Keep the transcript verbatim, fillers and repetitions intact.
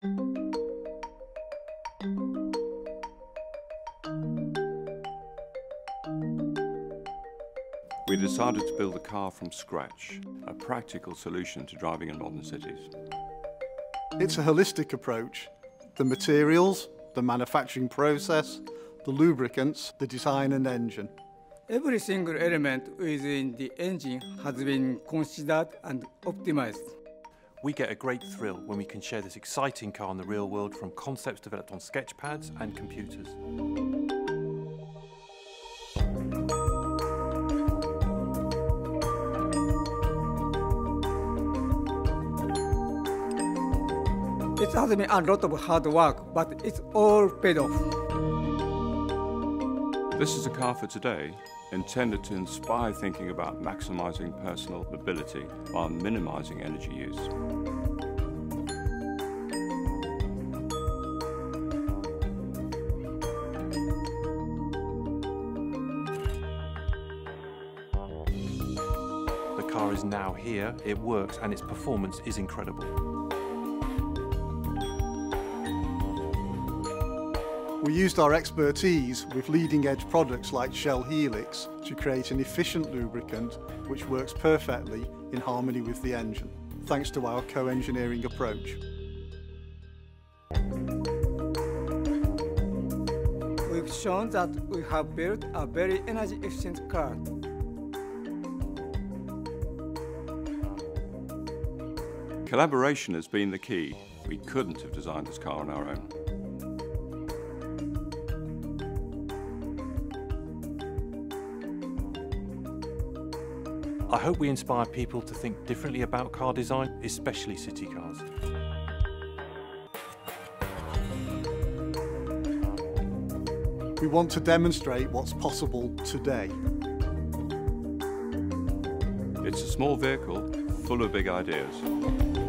We decided to build the car from scratch, a practical solution to driving in modern cities. It's a holistic approach. The materials, the manufacturing process, the lubricants, the design and engine. Every single element within the engine has been considered and optimized. We get a great thrill when we can share this exciting car in the real world from concepts developed on sketch pads and computers. It has been a lot of hard work, but it's all paid off. This is a car for today, intended to inspire thinking about maximizing personal mobility while minimizing energy use. The car is now here, it works, and its performance is incredible. We used our expertise with leading-edge products like Shell Helix to create an efficient lubricant which works perfectly in harmony with the engine, thanks to our co-engineering approach. We've shown that we have built a very energy-efficient car. Collaboration has been the key. We couldn't have designed this car on our own. I hope we inspire people to think differently about car design, especially city cars. We want to demonstrate what's possible today. It's a small vehicle full of big ideas.